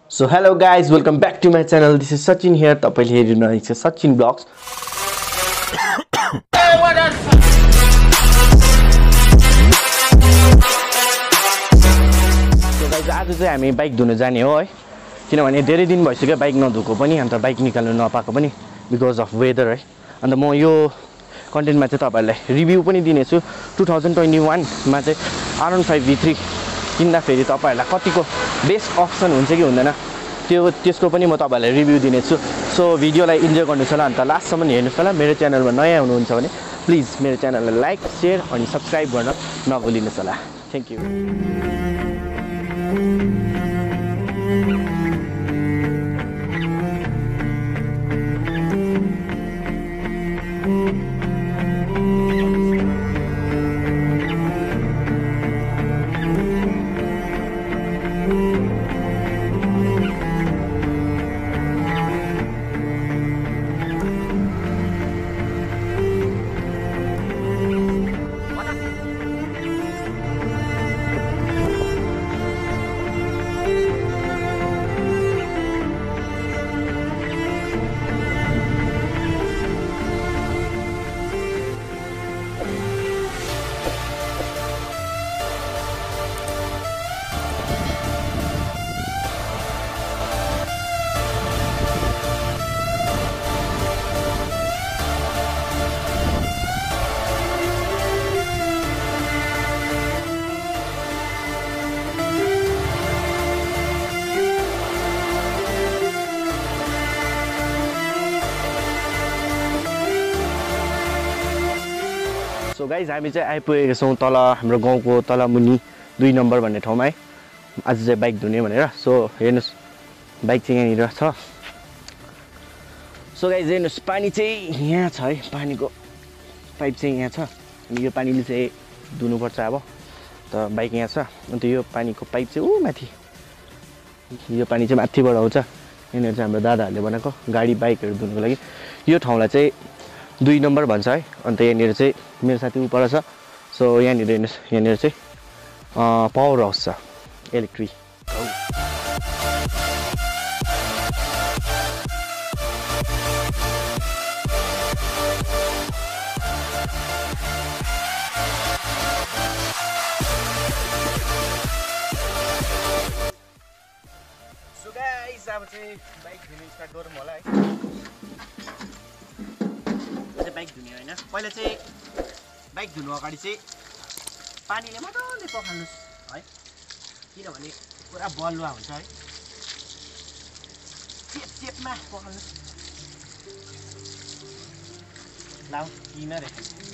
So hello guys, welcome back to my channel. This is Sachin here. तपाईले हेरिरहनु भएको छ सचिन ब्लग्स. So guys, आज चाहिँ हामी बाइक धुन जाने हो है. किनभने धेरै दिन भइसक्यो बाइक नधुको पनि अन्त बाइक निकाल्नु नपाएको पनि बिकज अफ वेदर है. अन्त म यो कन्टेन्टमा चाहिँ तपाईहरुलाई रिभ्यु पनि दिनेछु 2021 मा चाहिँ R15 V3 किन्दाखेरि तपाईहरुलाई कतिको बेस्ट अप्सन हुन्छ कि हुँदैन त्यसको पनि म तपाईहरुलाई रिभ्यु दिनेछु. सो भिडियोलाई इन्जोय गर्नुस् होला अन्त लास्टसम्म हेर्नुस् होला. मेरो च्यानलमा नयाँ हुनुहुन्छ भने प्लिज मेरो च्यानललाई लाइक, शेयर अनि सब्स्क्राइब गर्न नभुलिनुस् होला. Thank you. सो गाइज हामी चाहिँ आइपुगेका छौँ तल हाम्रो गाउँको तल मुनि 2 नम्बर भन्ने ठाउँमा है. आज चाहिँ बाइक धुने भनेर. सो हेर्नुस् बाइक चाहिँ यहाँनिर छ. सो गाइज हेर्नुस् पानी चाहिँ यहाँ छ है. पानीको पाइप चाहिँ यहाँ छ अनि यो पानीले चाहिँ धुनुपर्छ अब. त बाइक यहाँ छ अन्त यो पानीको पाइप चाहिँ ऊ माथि यो पानी चाहिँ माथिबाट आउँछ. यहाँनिर चाहिँ हाम्रो दादाहरूले बनाएको गाडी बाइकहरू धुनुको लागि. यो ठाउँलाई चाहिँ 2 नम्बर भन्छ है. अन्त यहाँनिर चाहिँ मेरो साथी उपर छ. सो यहाँनिर हेर्नुहोस् यहाँनिर चाहिँ पावर हाउस छ इलेक्ट्रिक. सो गाइस अब चाहिँ बाइक धुनु स्टार्ट गरौँ होला है. बाइक धुने होइन पहिला चाहिँ बाइक धुनु अगाडि चाहिँ पानीले मजाले पखाल्नुहोस् है. किनभने पुरा बलुवा हुन्छ है. चेपमा पखाल्नुहोस्. लाउ किन रे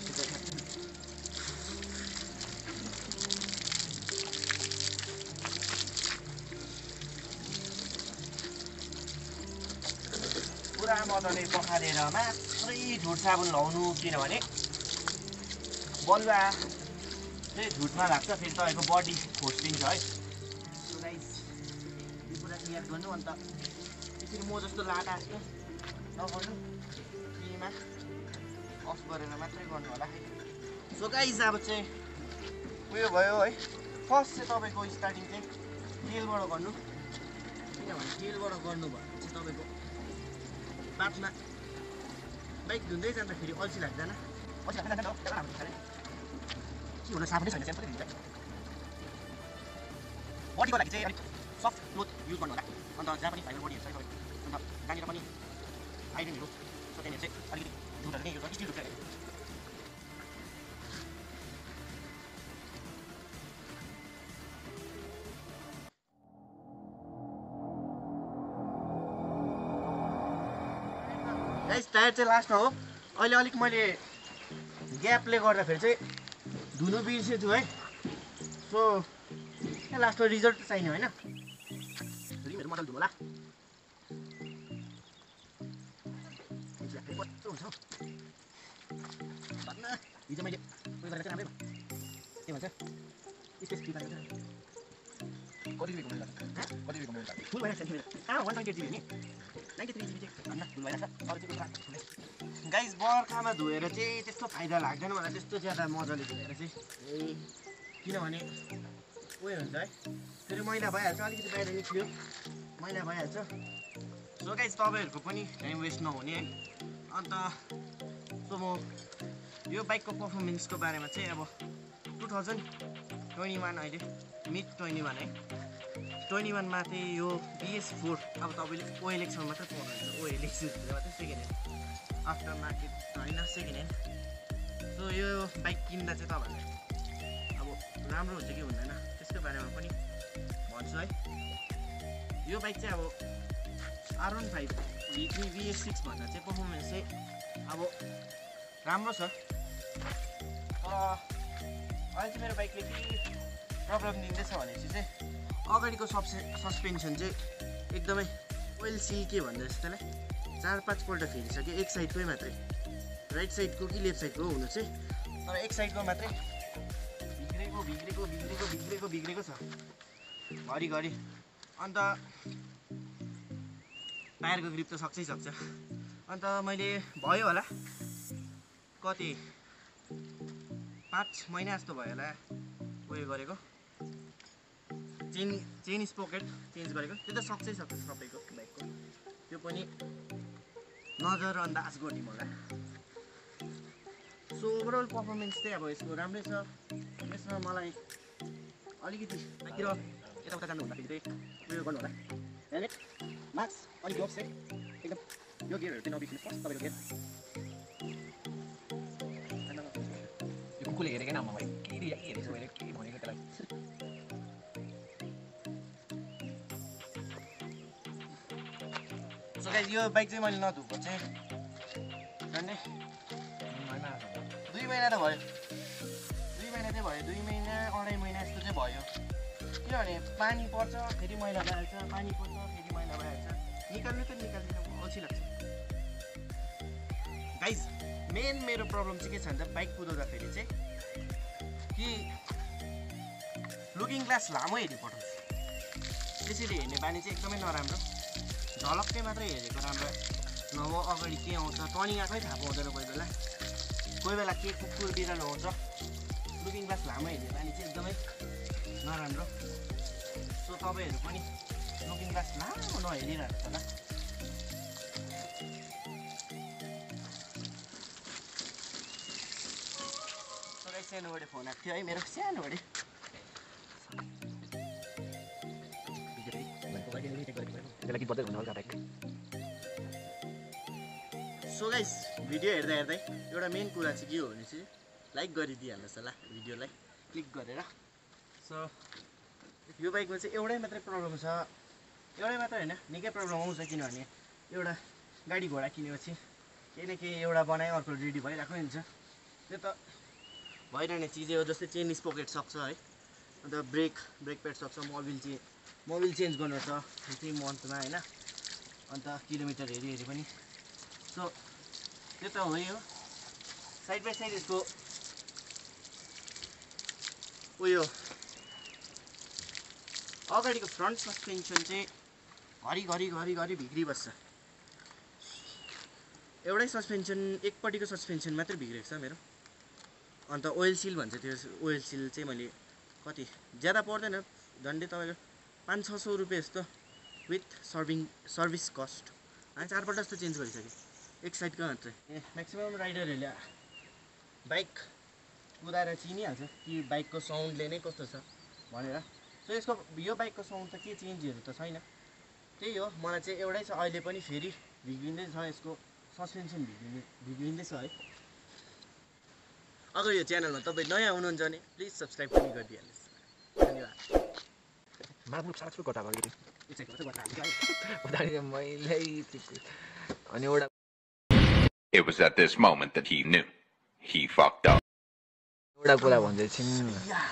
पुरा मजाले पखालेर मात्रै झुट साबुन लाउनु. किनभने बलुवा चाहिँ झुटमा लाग्छ फेरि तपाईँको बडी खोस्टिन्छ है. सो गाइस यो कुरा क्लियर गर्नु. अन्त त्यसरी म जस्तो लाटा जस्तो नगर्नु. किमा अफ गरेर मात्रै गर्नु होला है. सो गाइस अब चाहिँ उयो भयो है. फर्स्ट चाहिँ तपाईँको स्टार्टिङ चाहिँ तेलबाट गर्नु. किनभने तेलबाट गर्नु भने चाहिँ तपाईँको बादमा बाइक धुँदै जाँदाखेरि अल्छी लाग्दैन. अल्छी लाग्दैन नि त हाम्रो खाले के हुन साबुनै छैन सेम्पल हुन्छ. बडीको लागि चाहिँ अलिक सफ्ट क्लोथ युज गर्नु होला. अन्त जहाँ पनि फाइबर बडीहरू छ अन्त जहाँनिर पनि आइरनहरू सो त्यहाँनिर चाहिँ अलिकति झुटहरू नै युज गर्नु. स्टिल झुट चाहिँ गाइस टायर चाहिँ लास्टमा हो. अहिले अलिक मैले ग्यापले गर्दाखेरि चाहिँ धुनु बिर्सेछु है. सो लास्टमा रिजल्ट चाहिने होइन. रिमहरू मजाले धुनु होला. कस्तो हुन्छ हिजो मैले उयो गरेर चाहिँ राम्रै के भन्छ स्पेस फ्री पारेको छ. कति रुपियाँको मैले कति रुपियाँको मैले फुल भइरहेको छ नि. 128 GB नि 93 GB चाहिँ भन्न फुल भइरहेको छ. अरू चाहिँ गाइस बर्खामा धोएर चाहिँ त्यस्तो फाइदा लाग्दैन मलाई. त्यस्तो ज्यादा मजाले धोएर चाहिँ किनभने उयो हुन्छ है फेरि मैला भइहाल्छ. अलिकति बाहिर निस्क्यो मैला भइहाल्छ। सो गाइस तपाईँहरूको पनि टाइम वेस्ट नहुने है। अन्त सो म यो बाइकको पर्फर्मेन्सको बारेमा चाहिँ अब 2021 अहिले मिड 21 है 21 मा चाहिँ यो BS4 अब तपाईँले OLX-मा मात्रै पाउनुहुन्छ। OLX मात्रै सेकेन्ड ह्यान्ड आफ्टर मार्केट होइन सेकेन्ड ह्यान्ड। सो यो बाइक किन्दा चाहिँ तपाईँहरूलाई अब राम्रो हुन्छ कि हुँदैन त्यसको बारेमा पनि भन्छु है। यो बाइक चाहिँ अब R15 BS6 भन्दा चाहिँ पर्फर्मेन्स चाहिँ अब राम्रो छ। तर अहिले चाहिँ मेरो बाइकले के प्रब्लम दिँदैछ भनेपछि चाहिँ अगाडिको सस्पेन्सन चाहिँ एकदमै ओइल सिल के भन्दा जस्तो त्यसलाई 4-5 पल्ट फेरिसक्यो एक साइडकै मात्रै, राइट साइडको कि लेफ्ट साइडको हुनु चाहिँ, तर एक साइडको मात्रै बिग्रेको छ घरिघरि। अन्त टायरको ग्रिप त सक्छ। अन्त मैले भयो होला कति 5 महिना जस्तो भयो होला उयो गरेको, चेन स्पोकेट चेन्ज गरेको। त्यो त सक्छ सबैको बाइकको, त्यो पनि नजरअन्दाज गर्ने मलाई। सो ओभरअल पर्फर्मेन्स चाहिँ अब यसको राम्रै छ। यसमा मलाई अलिकति बाहिर यताउता जानु हुँदाखेरि चाहिँ उयो गर्नु होला, हेलमेट मास्क अनि ग्लोभ्स चाहिँ एकदम यो गियरहरू चाहिँ नबिग्रिनु पर्छ तपाईँको गियर। यो कुकुरले हेरेकै नाममा भाइ के हेरेको मैले के भनेको त्यसलाई। सो गाइस यो बाइक चाहिँ मैले नधुएको चाहिँ झन्डै 2 महिना त भयो, 2 महिना चाहिँ भयो, 2 महिना 2.5 महिना जस्तो चाहिँ भयो। किनभने पानी पर्छ फेरि मैला भइहाल्छ, पानी पर्छ फेरि मैला भइहाल्छ, निकाल्नु त निकाल्दिनँ अल्छी लाग्छ। गाइस मेन मेरो प्रब्लम चाहिँ के छ भन्दा बाइक कुदाउँदाखेरि चाहिँ कि लुकिङ ग्लास लामो हेरिपठाउँछु। त्यसरी हेर्ने बानी चाहिँ एकदमै नराम्रो, झलक्कै मात्रै हेरेको राम्रो नभए अगाडि के आउँछ टर्निङ आएकै थाहा पाउँदैन। कोही बेला के कुकुर बिरालो आउँछ। लुकिङ ग्लास लामो हेर्ने बानी चाहिँ एकदमै नराम्रो। सो तपाईँहरू पनि लुकिङ ग्लास लामो नहेरिरहेको छ होला। सानोबडे फोन आएको थियो है मेरो, सानोबडे। सो गाइस भिडियो हेर्दा एउटा मेन कुरा चाहिँ के हो भने चाहिँ लाइक गरिदिइहाल्नुहोस् होला भिडियोलाई क्लिक गरेर। सो यो बाइकमा चाहिँ एउटै मात्रै प्रब्लम छ, एउटै मात्रै होइन निकै प्रब्लम आउँछ। किनभने एउटा गाडी घोडा किनेपछि केही न केही एउटा बनायो अर्को रेडी भइरहेको हुन्छ। त्यो त भइरहने चिज हो। जस्तै चेन स्पोकेट सक्छ है, अन्त ब्रेक प्याड सक्छ, मोबिल चेन्ज गर्नु छ 3 मन्थमा होइन, अन्त किलोमिटर हेरी पनि। सो त्यो त हो यो। साइड बाई साइड यसको उयो अगाडिको फ्रन्ट सस्पेन्सन चाहिँ घरि बिग्रिबस्छ। एउटै सस्पेन्सन एकपट्टिको सस्पेन्सन मात्रै बिग्रेको छ मेरो। अन्त ओइल सिल भन्छ, त्यो ओइल सिल चाहिँ मैले कति ज्यादा पर्दैन, झन्डै तपाईँको 500-600 रुपियाँ जस्तो विथ सर्भिस कस्ट। 4 पल्ट जस्तो चेन्ज गरिसकेँ एक साइडको मात्रै। म्याक्सिमम् राइडरहरूले बाइक कुदाएर चिनिहाल्छ कि बाइकको साउन्डले नै कस्तो छ भनेर। सो यसको यो बाइकको साउन्ड त के चेन्जहरू त छैन, त्यही हो। मलाई चाहिँ एउटै छ, अहिले पनि फेरि बिग्रिँदै छ, यसको सस्पेन्सन बिग्रिँदै छ है। अगर यो च्यानलमा तपाईँ नयाँ हुनुहुन्छ भने प्लिज सब्सक्राइब पनि गरिदिइहाल्नुहोस्। धन्यवाद। It was at this moment that he knew he fucked up. एउटा कुरा भन्दै छिन्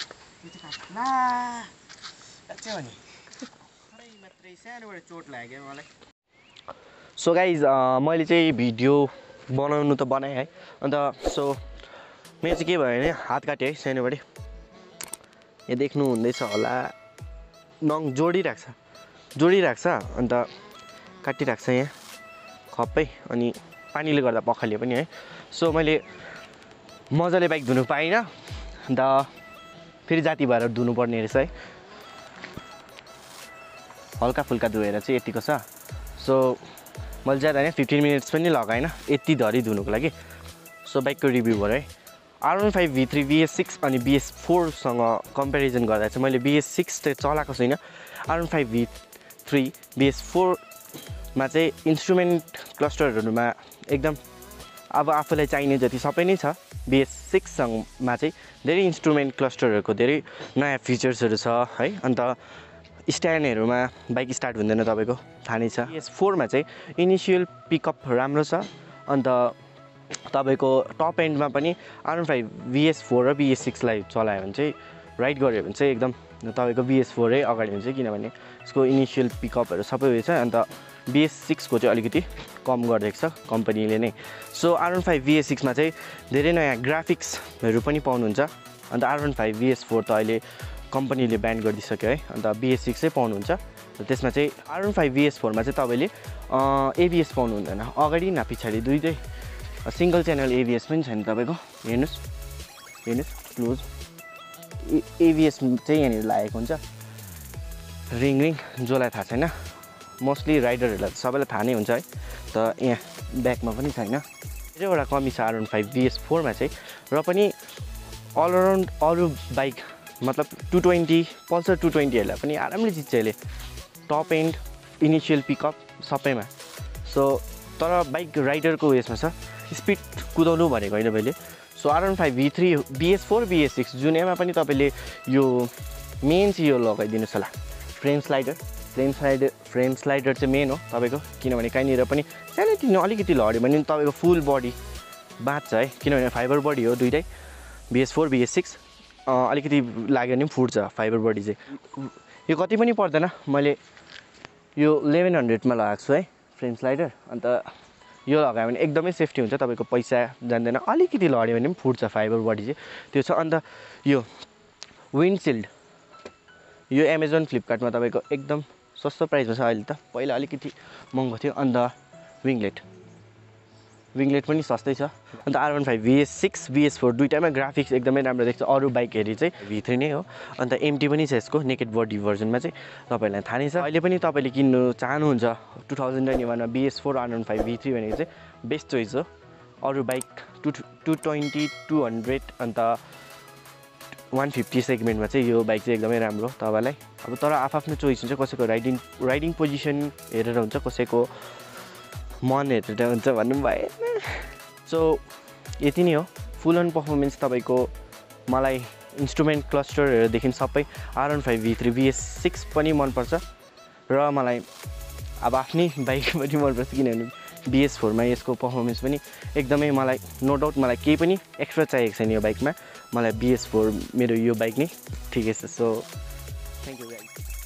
चोट लाग्यो मलाई। सो गाइज मैले चाहिँ भिडियो बनाउनु त बनाएँ है, अन्त सो मेरो चाहिँ के भयो भने हात काटेँ है सानोबडे। यहाँ देख्नु हुँदैछ होला नङ जोडिरहेको छ अन्त काटिरहेको छ यहाँ खप्पै, अनि पानीले गर्दा पखाल्यो पनि है। सो मैले मजाले बाइक धुनु पाइनँ, अन्त फेरि जाती भएर धुनुपर्ने रहेछ है। हल्का फुल्का धोएर चाहिँ यतिको छ। सो मैले ज्यादा होइन 15 मिनट्स पनि लगाएन यति धरी धुनुको लागि। सो बाइकको रिभ्यू भयो है। R15 V3 BS6 अनि BS4 सँग कम्पेरिजन गर्दा चाहिँ मैले BS6 चाहिँ चलाएको छैन। R15 V3 BS4 मा चाहिँ इन्स्ट्रुमेन्ट क्लस्टरहरुमा एकदम अब आफूलाई चाहिने जति सबै नै छ। BS6 सँगमा चाहिँ धेरै इन्स्ट्रुमेन्ट क्लस्टरहरुको धेरै नयाँ फिचर्सहरु छ है। अन्त स्ट्यान्डहरुमा बाइक स्टार्ट हुँदैन तपाईको थाहा नै छ। BS4 मा चाहिँ इनिशियल पिकअप राम्रो छ। अन्त तपाईको टप एन्डमा पनि R15 BS4 र BS6 लाई चलायो भने चाहिँ राइड गर्यो भने चाहिँ एकदम तपाईको BS4 नै अगाडि हुन्छ किनभने यसको इनिशियल पिकअपहरु सबै उयो छ। अन्त BS6 को चाहिँ अलिकति कम गरिदिएको छ कम्पनीले नै। सो R15 BS6 मा चाहिँ धेरै नयाँ ग्राफिक्सहरु पनि पाउनुहुन्छ। अन्त R15 BS4 त अहिले कम्पनीले ब्यान गरिदिसक्यो है। अन्त BS6 चाहिँ पाउनुहुन्छ। त्यसमा चाहिँ R15 BS4 मा चाहिँ तपाईले ABS पाउनु हुँदैन, अगाडि न पछाडी दुईटै सिंगल च्यानल ABS पनि छैन तपाईको। हेर्नुस् क्लोज ABS चाहिँ यहाँनिर लागेको हुन्छ। रिङ जसलाई थाहा छैन, मोस्टली राइडरहरुलाई सबैलाई थाहा नै हुन्छ है। त यहाँ ब्याकमा पनि छैन। धेरैवटा कमी छ R15 BS4 मा चाहिँ। र पनि अल अराउन्ड अरु बाइक मतलब 220 पल्सर 220 हरुलाई पनि आरामले जित्छ यसले। टप एन्ड इनिशियल पिकअप सबैमा। सो तर बाइक राइडरको यसमा छ स्पिड कुदाउनु भनेको हैन मैले। So R15 V3 BS4 BS6 जुनैमा पनि तपाईले यो मेन चाहिँ यो लगाइदिनुस् होला, फ्रेम स्लाइडर चाहिँ मेन हो तपाईको। किनभने कहीँनिर पनि सानोतिनो अलिकति लड्यो भने तपाईको फुल बडी बाँच्छ है। किनभने फाइबर बडी हो दुईटै BS4 BS6। अलिकति लाग्यो भने फुट्छ फाइबर बडी चाहिँ। यो कति पनि पर्दैन, मैले यो 1100 मा लगाएको छु है फ्रेम स्लाइडर। अन्त यो लगायो भने एकदमै सेफ्टी हुन्छ, तपाईको पैसा जान्दैन। अलिकति लड्यो भने पनि फुट्छ फाइबर बडी चाहिँ त्यो छ। अन्त यो विन्डसिल्ड यो अमेजन फ्लिपकार्टमा तपाईको एकदम सस्तो प्राइसमा छ अहिले त, पहिला अलिकति महँगो थियो। अन्त विङलेट पनि सस्तै छ। अन्त R15 BS6 BS4 दुईटामा ग्राफिक्स एकदमै राम्रो देख्छ अरु बाइक हेरी चाहिँ V3 नै हो। अन्त MT पनि छ यसको नेकेड बडी भर्जनमा चाहिँ, तपाईहरुलाई थाहा नै छ। अहिले पनि तपाईले किन्नु चाहनुहुन्छ 2021 मा BS4 R15 V3 भनेको चाहिँ बेस्ट चोइस हो। अरु बाइक 220 200 अन्त 150 सेगमेन्टमा चाहिँ यो बाइक चाहिँ एकदमै राम्रो तपाईलाई। अब तर आफ्नो चोइस हुन्छ, कसैको राइडिङ पोजिसन हेरेर हुन्छ, कसैको मन हेरेर हुन्छ भन्नु भएन। सो यति नै हो। फुल अन परफर्मेन्स तपाईको मलाई इन्स्ट्रुमेन्ट क्लस्टरहरुदेखि सबै R15 V3 BS6 पनि मन पर्छ। र मलाई अब आफ्नै बाइक पनि मन पर्छ किनभने BS4 मा यसको परफर्मेन्स पनि एकदमै मलाई नो डाउट मलाई केही पनि एक्स्ट्रा चाहिएको छैन यो बाइकमा। मलाई BS4 मेरो यो बाइक नै ठिकै छ। So thank you guys.